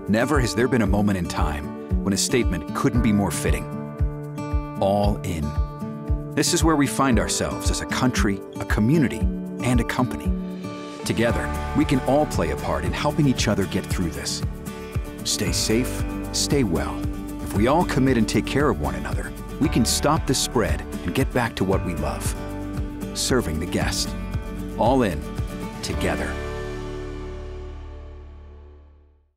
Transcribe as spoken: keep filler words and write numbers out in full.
Never has there been a moment in time when a statement couldn't be more fitting. All in. This is where we find ourselves as a country, a community, and a company. Together, we can all play a part in helping each other get through this. Stay safe, stay well. If we all commit and take care of one another, we can stop the spread and get back to what we love. Serving the guest. All in, together.